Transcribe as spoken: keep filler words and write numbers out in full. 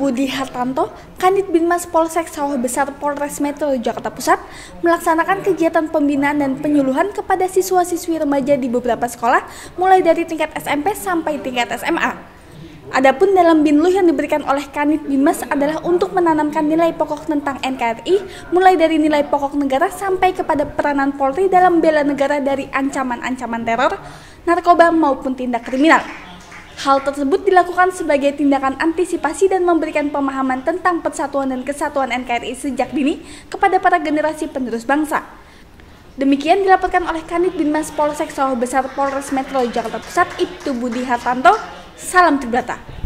Budi Hartanto, Kanit Binmas Polsek Sawah Besar Polres Metro Jakarta Pusat, melaksanakan kegiatan pembinaan dan penyuluhan kepada siswa-siswi remaja di beberapa sekolah, mulai dari tingkat S M P sampai tingkat S M A. Adapun dalam binluh yang diberikan oleh Kanit Binmas adalah untuk menanamkan nilai pokok tentang N K R I, mulai dari nilai pokok negara sampai kepada peranan Polri dalam bela negara dari ancaman-ancaman teror, narkoba maupun tindak kriminal. Hal tersebut dilakukan sebagai tindakan antisipasi dan memberikan pemahaman tentang persatuan dan kesatuan N K R I sejak dini kepada para generasi penerus bangsa. Demikian dilaporkan oleh Kanit Binmas Polsek Sawah Besar Polres Metro Jakarta Pusat, Ibtu Budi Hartanto. Salam Tribrata.